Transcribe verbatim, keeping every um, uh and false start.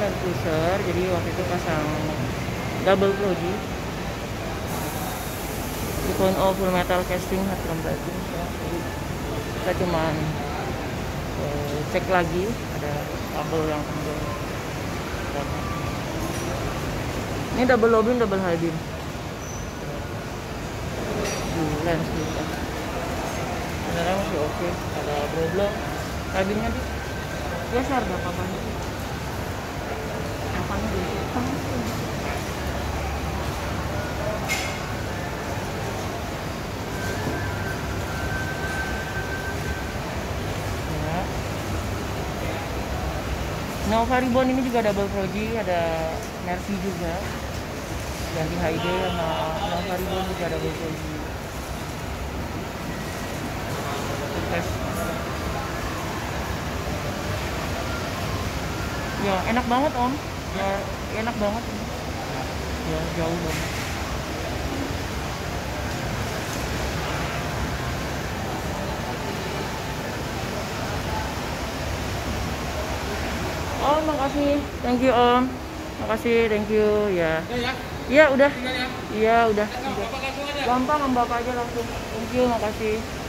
Land Cruiser, jadi waktu itu pasang double proji. dua titik nol full metal casting, hard chrome plating ya. Jadi kita cuman eh, cek lagi ada kabel yang kendor. Ini double low beam, double high beam di lens kita. Sebenarnya masih oke, ada problem kabinnya di geser gak apa-apa. Apanya di ya. Nova Ribbon ini juga double proji, ada Mercy juga. Ganti H I D sama Nova Ribbon juga double proji. Tes. Ya enak banget om, ya enak banget ini. Ya jauh banget. Oh makasih, thank you om, makasih, thank you ya. Iya udah, iya udah. Gampang om, bapak aja langsung. Thank you, makasih.